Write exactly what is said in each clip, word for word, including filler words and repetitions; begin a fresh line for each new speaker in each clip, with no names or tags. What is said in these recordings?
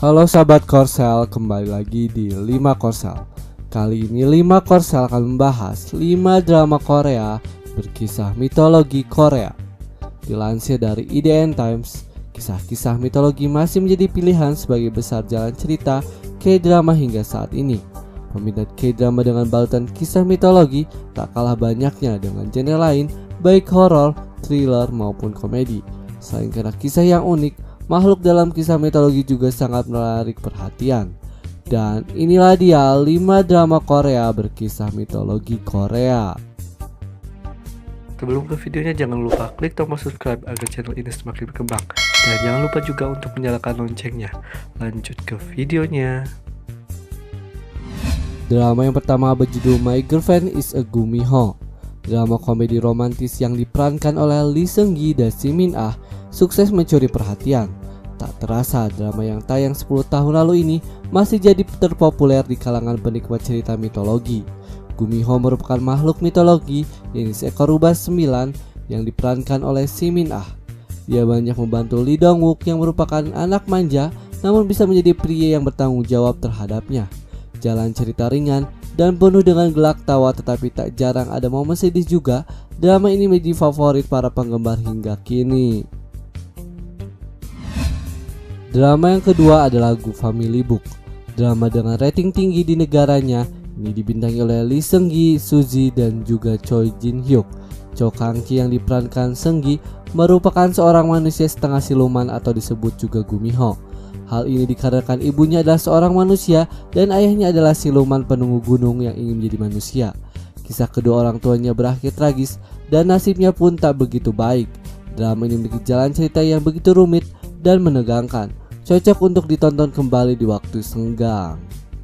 Halo sahabat Korsel, kembali lagi di lima Korsel. Kali ini lima Korsel akan membahas lima drama Korea berkisah mitologi Korea. Dilansir dari I D N Times, kisah-kisah mitologi masih menjadi pilihan sebagai besar jalan cerita K-drama hingga saat ini. Peminat K-drama dengan balutan kisah mitologi tak kalah banyaknya dengan genre lain, baik horor, thriller maupun komedi. Selain karena kisah yang unik, makhluk dalam kisah mitologi juga sangat menarik perhatian. Dan inilah dia lima drama Korea berkisah mitologi Korea.
Sebelum ke videonya, jangan lupa klik tombol subscribe agar channel ini semakin berkembang. Dan jangan lupa juga untuk menyalakan loncengnya. Lanjut ke videonya.
Drama yang pertama berjudul My Girlfriend is a Gumiho. Drama komedi romantis yang diperankan oleh Lee Seung Gi dan Si Min Ah sukses mencuri perhatian. Tak terasa drama yang tayang sepuluh tahun lalu ini masih jadi terpopuler di kalangan penikmat cerita mitologi. Gumiho merupakan makhluk mitologi yang seekor rubah sembilan yang diperankan oleh Si Min Ah. Dia banyak membantu Lee Dong Wook yang merupakan anak manja namun bisa menjadi pria yang bertanggung jawab terhadapnya. Jalan cerita ringan dan penuh dengan gelak tawa, tetapi tak jarang ada momen sedih juga. Drama ini menjadi favorit para penggemar hingga kini. Drama yang kedua adalah Gu Family Book. Drama dengan rating tinggi di negaranya ini dibintangi oleh Lee Seung Gi, Suzy, dan juga Choi Jin Hyuk. Cho Kang Ki yang diperankan Seung Gi merupakan seorang manusia setengah siluman atau disebut juga Gumiho. Hal ini dikarenakan ibunya adalah seorang manusia dan ayahnya adalah siluman penunggu gunung yang ingin menjadi manusia. Kisah kedua orang tuanya berakhir tragis dan nasibnya pun tak begitu baik. Drama ini memiliki jalan cerita yang begitu rumit dan menegangkan, cocok untuk ditonton kembali di waktu senggang.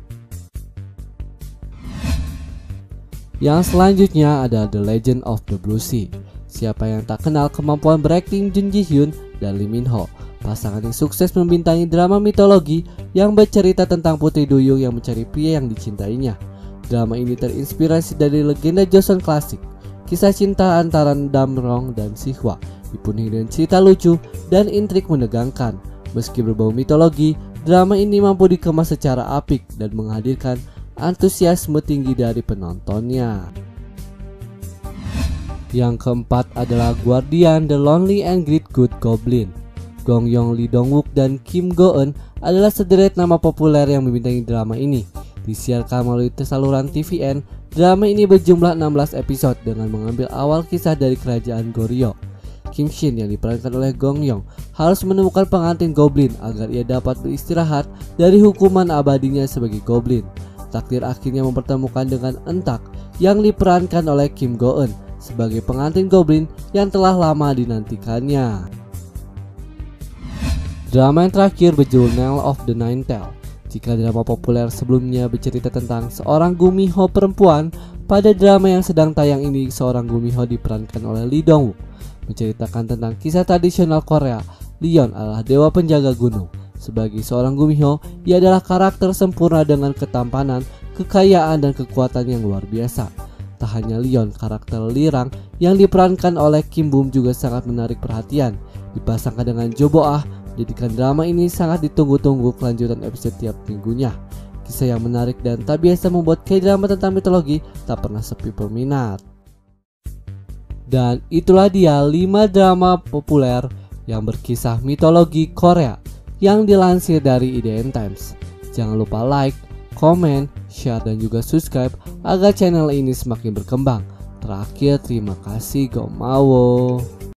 Yang selanjutnya ada The Legend of the Blue Sea. Siapa yang tak kenal kemampuan berakting Jun Ji Hyun dan Lee Min Ho, pasangan yang sukses membintangi drama mitologi yang bercerita tentang Putri Duyung yang mencari pria yang dicintainya. Drama ini terinspirasi dari legenda Joseon klasik, kisah cinta antara Damrong dan Sihwa, dipenuhi dengan cerita lucu dan intrik menegangkan. Meski berbau mitologi, drama ini mampu dikemas secara apik dan menghadirkan antusiasme tinggi dari penontonnya. Yang keempat adalah Guardian The Lonely and Great Good Goblin. Gong Yoo, Lee Dong Wook, dan Kim Go Eun adalah sederet nama populer yang membintangi drama ini. Disiarkan melalui saluran T V N, drama ini berjumlah enam belas episode dengan mengambil awal kisah dari kerajaan Goryeo. Kim Shin yang diperankan oleh Gong Yoo harus menemukan pengantin goblin agar ia dapat beristirahat dari hukuman abadinya sebagai goblin. Takdir akhirnya mempertemukan dengan Entak yang diperankan oleh Kim Go Eun sebagai pengantin goblin yang telah lama dinantikannya. Drama yang terakhir berjudul Knell of the Nine Tails. Jika drama populer sebelumnya bercerita tentang seorang Gumiho perempuan, pada drama yang sedang tayang ini seorang Gumiho diperankan oleh Lee Dong Wook. Menceritakan tentang kisah tradisional Korea, Leon adalah dewa penjaga gunung. Sebagai seorang Gumiho, ia adalah karakter sempurna dengan ketampanan, kekayaan, dan kekuatan yang luar biasa. Tak hanya Leon, karakter Lirang yang diperankan oleh Kim Bum juga sangat menarik perhatian. Dipasangkan dengan Jo Bo Ah, jadikan drama ini sangat ditunggu-tunggu kelanjutan episode tiap minggunya. Kisah yang menarik dan tak biasa membuat K-drama tentang mitologi tak pernah sepi peminat. Dan itulah dia lima drama populer yang berkisah mitologi Korea yang dilansir dari I D N Times. Jangan lupa like, komen, share, dan juga subscribe agar channel ini semakin berkembang. Terakhir, terima kasih, gomawo.